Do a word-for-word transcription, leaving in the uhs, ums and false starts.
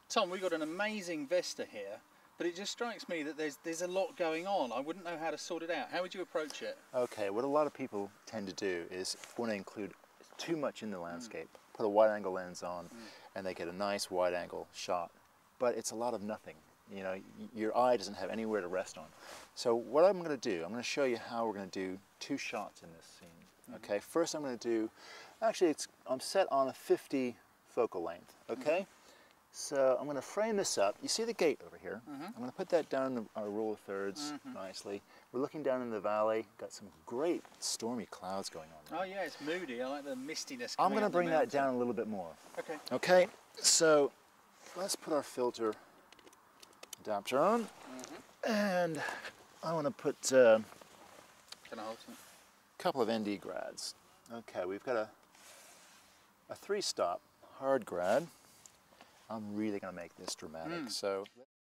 Tom, we've got an amazing Vesta here, but it just strikes me that there's there's a lot going on. I wouldn't know how to sort it out. How would you approach it? Okay, what a lot of people tend to do is want to include too much in the landscape, mm. put a wide angle lens on, mm. and they get a nice wide angle shot. But it's a lot of nothing. You know, your eye doesn't have anywhere to rest on. So what I'm going to do, I'm going to show you how we're going to do two shots in this scene. Okay, mm-hmm. First I'm going to do, actually it's, I'm set on a fifty focal length. Okay, mm-hmm. So I'm going to frame this up. You see the gate over here? Mm-hmm. I'm going to put that down in our rule of thirds mm-hmm. nicely. We're looking down in the valley. Got some great stormy clouds going on there. Oh yeah, it's moody. I like the mistiness. I'm going to bring that down a little bit more. Okay. Okay, so let's put our filter adapter on, mm-hmm. and I want to put uh, Can I hold some? a couple of N D grads. Okay, we've got a, a three-stop hard grad. I'm really going to make this dramatic. Mm. So.